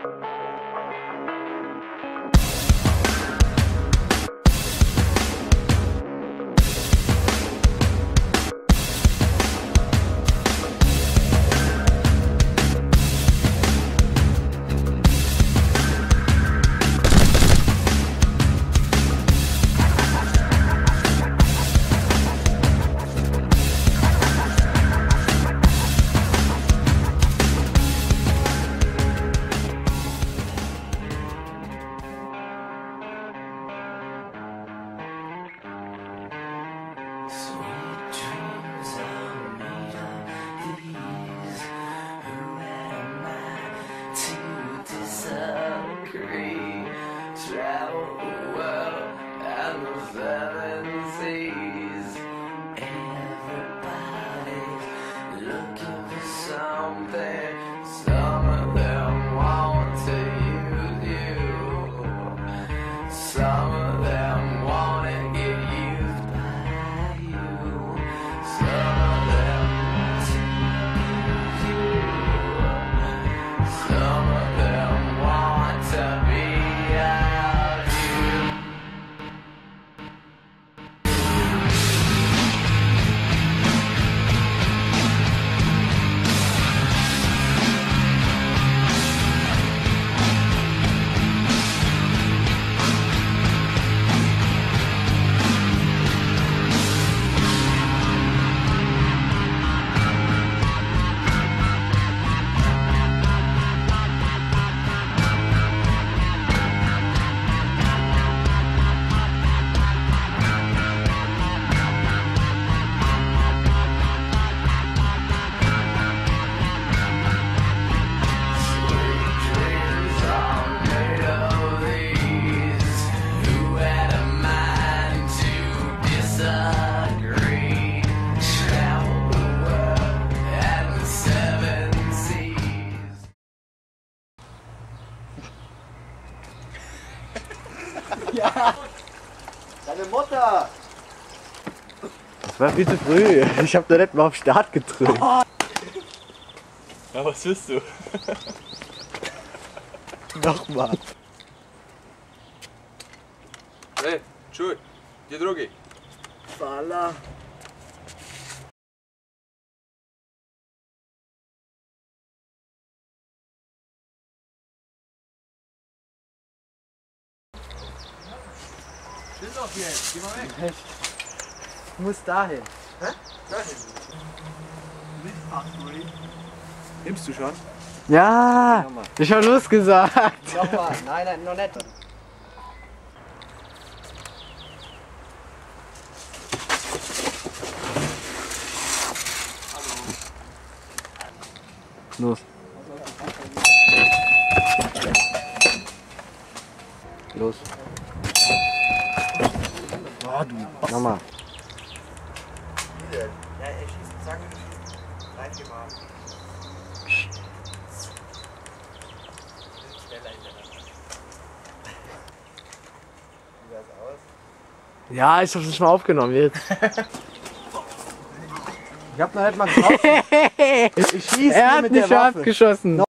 Travel the world and the seven seas. Everybody's looking for something. Some of them want to use you. Some of them want to get used by you. Some of them want to use you. Some of them want to be Ja! Deine Mutter! Das war viel zu früh. Ich hab da nicht mal auf Start gedrückt. Oh. Ja, was willst du? Nochmal. Ej, čuj, gdje drugi? Hvala. Stimmt doch jetzt, geh mal weg. Ich muss dahin. Hä? Dahin. Nimmst du schon? Ja, ich hab los gesagt. Nochmal. Nein, nein, noch nicht. Los. Los. Oh, du. Nochmal. Ja, er schießt, sag mir, du schießt. Reingemacht. Schneller hintereinander. Wie sah es aus? Ja, ich hab's nicht mal aufgenommen jetzt. Ich hab noch nicht mal getroffen. Ich schieße Er hat mit nicht der Waffe. abgeschossen.